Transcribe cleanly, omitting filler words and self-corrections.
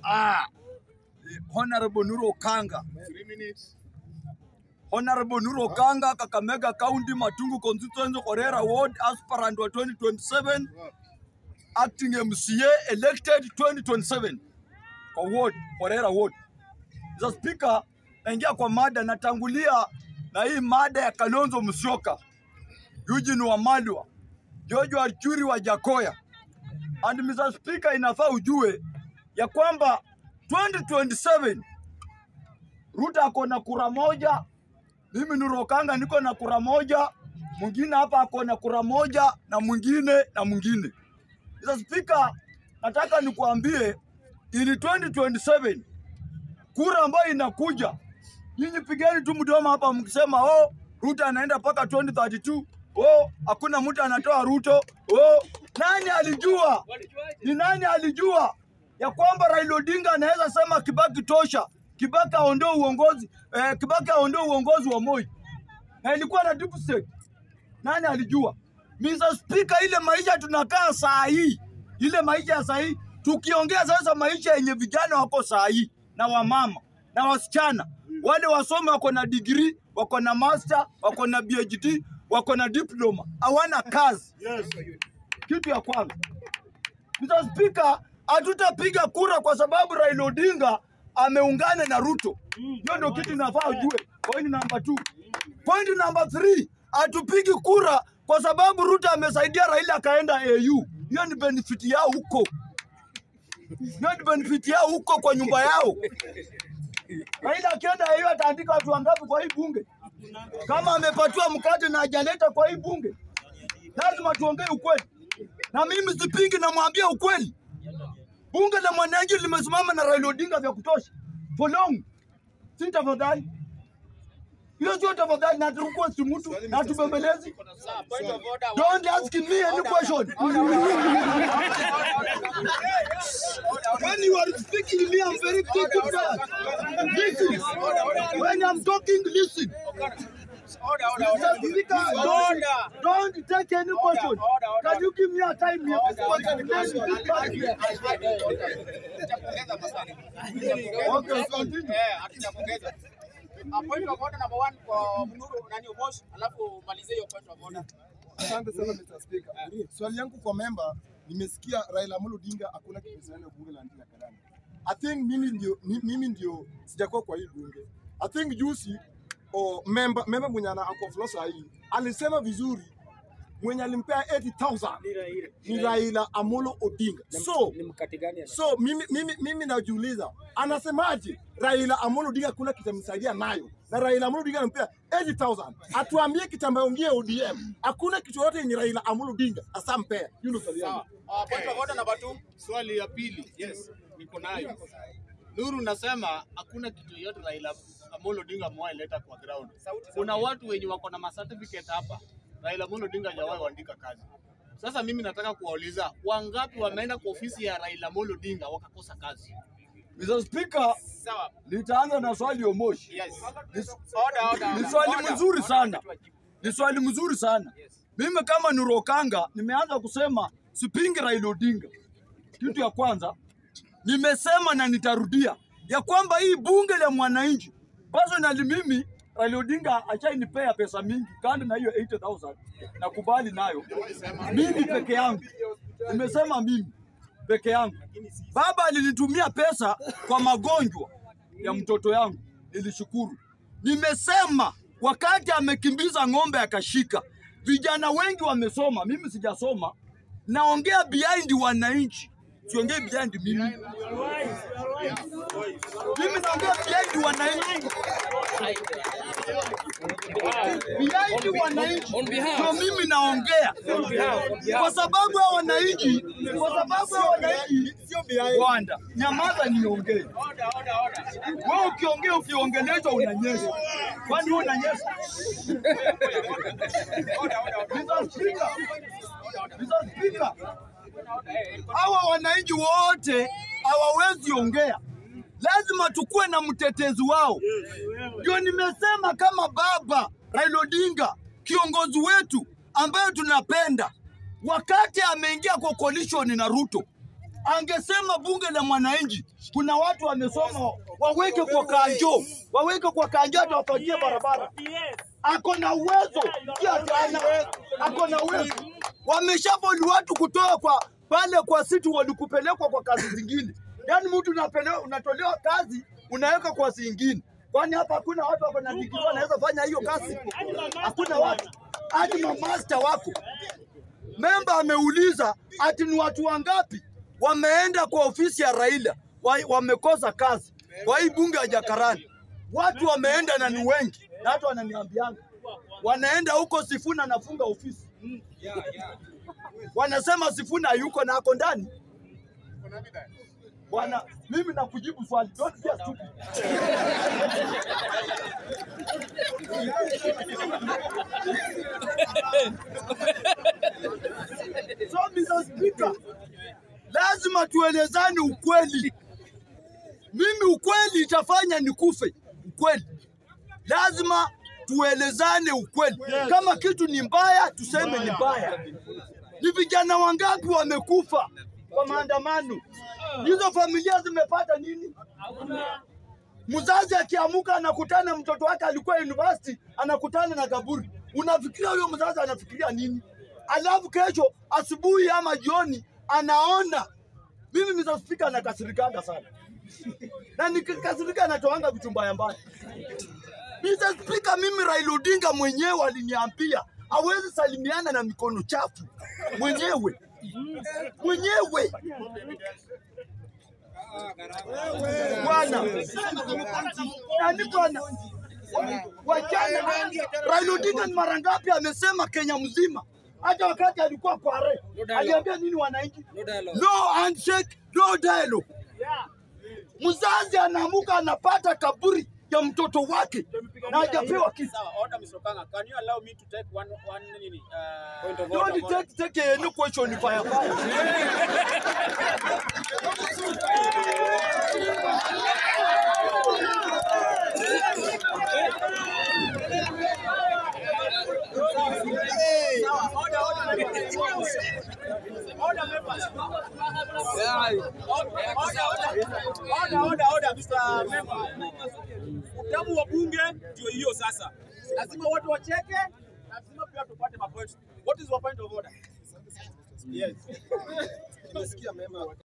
Honorable Nuru Okanga. 3 minutes. Honorable Nuru Okanga, Kakamega County, Matungu Constituency, Korera Ward, aspirant wa 2027, acting MCA, elected 2027. Kwa ward, Korera Ward. Mr. Speaker, naingia kwa mada, natangulia na hii mada ya Kalonzo Musyoka, Eugene Wamalwa, George Archuri wa Jakoya. And Mr. Speaker, inafaa ujue ya kwamba 2027 Ruto ako na kura moja, mimi Nuru Okanga niko na kura moja, mwingine hapa ako na kura moja na mwingine na mwingine. Mr. Speaker, nataka nikuambie ili 2027 kura ambayo inakuja, nyinyi pigeni tu mdomo hapa mkisema Ruto anaenda paka 2032. Hakuna mtu anatoa Ruto. Nani alijua? Ni nani alijua ya kwamba Raila Odinga anaweza sema Kibaki tosha, Kibaki aondoe uongozi, Kibaki aondoe uongozi wa Moi, na ilikuwa na deep state? Nani alijua? Mr. Speaker, ile maisha tunakaa saa hii, ile maisha ya saa hii, tukiongea sasa maisha yenye vijana wako saa hii na wamama na wasichana, wale wasome wako na degree, wako na master, wako na PhD, wako na diploma, hawana kazi. Kitu ya kwanza, Mr. Speaker, hatutapiga kura kwa sababu Raila Odinga ameungana na Ruto. Hiyo ndio kitu nafaa ujue. Point number 2. Point number 3, hatupigi kura kwa sababu Ruto amesaidia Raila akaenda AU. Hiyo ni benefit yao huko. Hiyo ni benefit yao huko kwa nyumba yao. Raila akienda AU ataandika watu wangapi kwa hii bunge? Kama amepatiwa mkate na hajaleta kwa hii bunge, lazima tuongee ukweli. Na mimi sipingi, na mwambia ukweli. Bunge la mwananchi limesimama na Raila Odinga vya kutosha. For long. Sitafadhali. Hiyo sio tafadhali, na turuko si mtu na tubembelezi. Don't ask me any question. When you are speaking to me, I'm very quick to that. Listen. When I'm talking, listen. Don't take any question. Can you give me a time here? Okay, continue. Point of order number 1 kwa Nuru nani Omosh, alafu malize hiyo point of order. Asante sana Mr. Speaker. Swali yangu kwa member, nimesikia Raila Amolo Odinga hakuna kipesana bunge la Ndila Kadani. I think mimi ndio sijakuwa kwa hii bunge. I think juzi member mwenye ako flosa hii alisema vizuri, mwenye alimpea 80,000 ni Raila Amolo Odinga. So mimi najiuliza, anasemaje Raila Amolo Odinga kuna kitamsaidia nayo, na Raila Amolo Odinga anampea 80,000? Atuambie kitambaongea ODM hakuna kitu yote yenye Raila Amolo Odinga asampea. You know swali yangu. Point of order number 2. Swali ya pili. Yes, niko nayo. Nuru nasema hakuna kitu yote Raila Amolo Odinga mwaileta kwa ground. Kuna watu wenye wako na certificate hapa, Raila Amolo Odinga hajawahi kuandika kazi. Sasa mimi nataka kuwauliza, wangapi wameenda kwa ofisi ya Raila Amolo Odinga wakakosa kazi? Mr. Speaker, Sawa. nitaanza na swali Omosh. Yes. Ni swali mzuri sana. Ni swali mzuri sana. Mimi kama Nuru Okanga nimeanza kusema sipingi Raila Odinga. Kitu ya kwanza, nimesema na nitarudia ya kwamba hii bunge la mwananchi, personally mimi Raila Odinga achainipea pesa mingi kando na hiyo 80,000, nakubali nayo. Mimi peke yangu. Nimesema mimi peke yangu. Baba alinitumia pesa kwa magonjwa ya mtoto yangu, nilishukuru. Nimesema wakati amekimbiza ng'ombe akashika. Vijana wengi wamesoma, mimi sijasoma. Naongea behind wananchi, siongei behind mimi. Mimi naongea behind wananchi. Behind wananchi. Kwa mimi naongea. Kwa sababu hao wananchi, sio behind. Wanda, nyamaza niongee. Wewe ukiongea ukiongelezwa unanyesha. Kwani wewe unanyesha? Mr. Speaker, hawa wananchi wote hawawezi ongea. Lazima tukue na mtetezi wao. Ndio nimesema kama baba Raila Odinga, kiongozi wetu ambaye tunapenda, wakati ameingia kwa coalition na Ruto, Angesema bunge la mwananchi, kuna watu wamesoma, waweke kwa kanjo, atawafanyia barabara. Ako na uwezo, ako na uwezo. Wameshaboli watu kutoa kwa pale kwa situ walikupelekwa kwa kazi zingine. Yaani mtu unatolewa kazi, unaweka kwa zingine. Kwani hapa hakuna watu wako na degree wanaweza fanya hiyo kazi? Hakuna watu. Hadi master wako. Memba ameuliza ati ni watu wangapi wameenda kwa ofisi ya Raila wamekosa kazi kwa hii bunge ya Jakarani. Watu wameenda na ni wengi, na watu wananiambianga wanaenda huko Sifuna anafunga ofisi. Wanasema Sifuna yuko na ako ndani. Bwana, mimi nakujibu swali, don't be stupid. So Mr. Speaker, lazima tuelezane ukweli. Mimi ukweli itafanya nikufe. Ukweli. Lazima tuelezane ukweli. Kama kitu ni mbaya, tuseme ni mbaya. Ni vijana wangapi wamekufa kwa maandamano? Hizo familia zimepata nini? Mzazi akiamuka anakutana mtoto wake alikuwa university, anakutana na kaburi. Unafikiria huyo mzazi anafikiria nini? Alafu kesho asubuhi ama jioni anaona. Mimi Mr. Speaker nakasirikanga sana. Na nikikasirika natoanga vitu mbaya mbaya. Mr. Speaker, mimi Raila Odinga mwenyewe aliniambia hawezi salimiana na mikono chafu. Mwenyewe. Bwana. Nani bwana? Wachana. Raila Odinga ni mara ngapi amesema Kenya mzima? Hata wakati alikuwa kwa re. Aliambia nini wananchi? No handshake, no dialogue. Mzazi anamuka anapata kaburi ya mtoto wake na hajapewa kitu. Sawa, order Mr. Okanga. Can you allow me to take one point of order? Don't take any question fire. Order, Mr. Member. Utamu wa bunge ndio hiyo sasa. Lazima watu wacheke, lazima pia tupate mapoints. What is your point of order? Yes. Nimesikia member